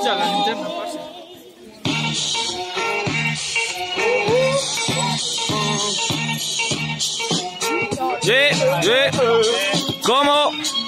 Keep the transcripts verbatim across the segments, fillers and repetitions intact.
escucha la linterna pasa. Yeah, yeah. ¿Cómo?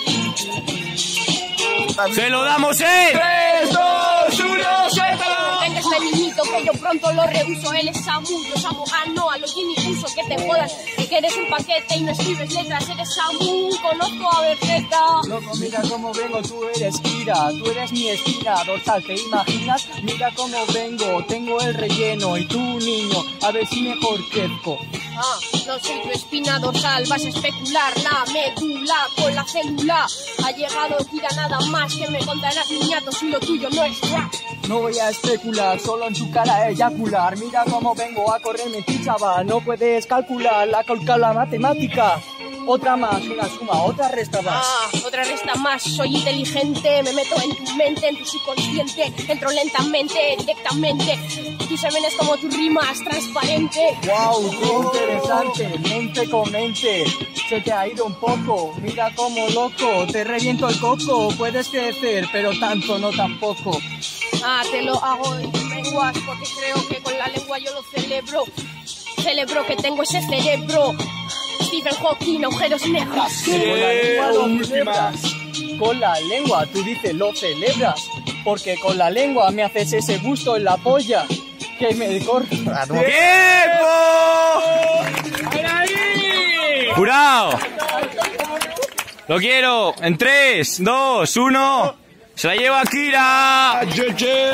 ¡Se lo damos en! tres, dos, uno, suéltalo. Venga este niñito que yo pronto lo rehuso. Él es Samu, yo Samu, ah no, a los Jimmy uso que te jodas. Que eres un paquete y no escribes letras. Eres Samu, conozco a Vegeta. Loco, mira cómo vengo, tú eres Kira, tú eres mi espina dorsal, ¿te imaginas? Mira cómo vengo, tengo el relleno y tú, niño, a ver si mejor crezco. Ah, no soy tu espina dorsal, vas a especular la médula con la célula. Ha llegado Kira nada más que me contarás niñato si lo tuyo no es rap. No voy a especular, solo en tu cara eyacular. Mira cómo vengo a correrme ti, chaval, no puedes calcular la calcula matemática. Otra más, una suma, otra resta más. Ah, otra resta más, soy inteligente, me meto en tu mente, en tu subconsciente, entro lentamente, directamente. Tú se vienes como tus rimas, transparente. Wow, qué interesante, mente con mente. Se te ha ido un poco, mira como loco, te reviento el coco. Puedes crecer, pero tanto no tampoco. Ah, te lo hago en lenguas porque creo que con la lengua yo lo celebro. Celebro que tengo ese cerebro. Stephen Hawking, agujeros negros. Con la lengua lo celebras. Con la lengua, tú dices lo celebras. Porque con la lengua me haces ese gusto en la polla que me corta. ¡Tiempo! ¡Jurado! Lo quiero. En tres, dos, uno. Se la lleva Kira.